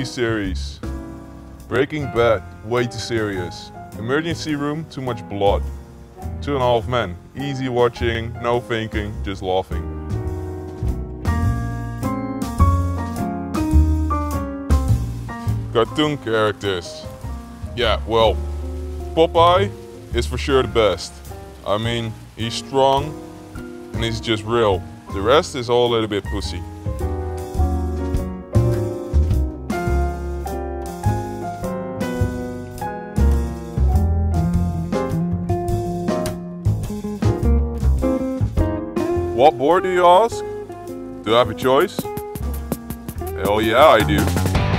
series. Breaking Bad, way too serious. Emergency room, too much blood. 2.5 Men, easy watching, no thinking, just laughing. Cartoon characters. Yeah, well, Popeye is for sure the best. I mean, he's strong and he's just real. The rest is all a little bit pussy. What board, do you ask? Do I have a choice? Hell yeah, I do.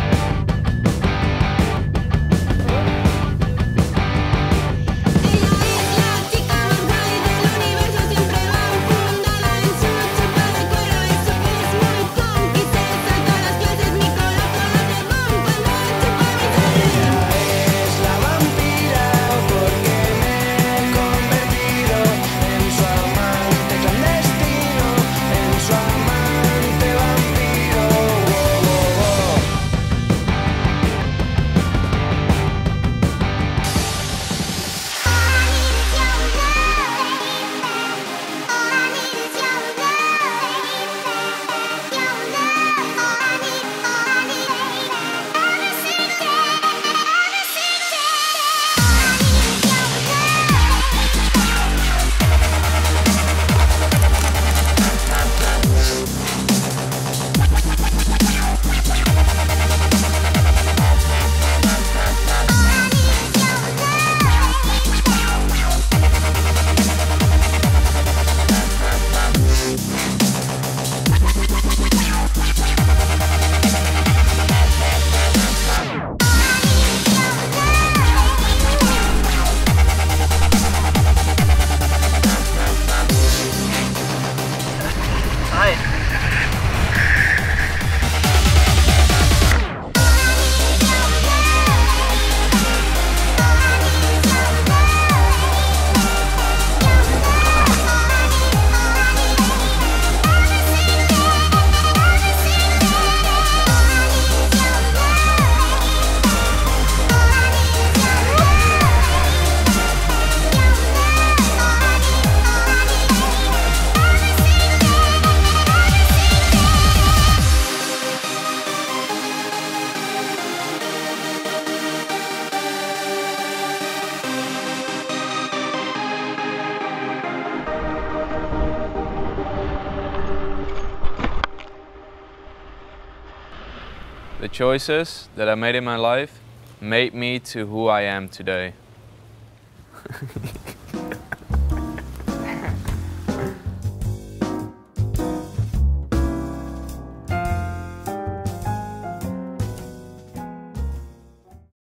The choices that I made in my life made me to who I am today.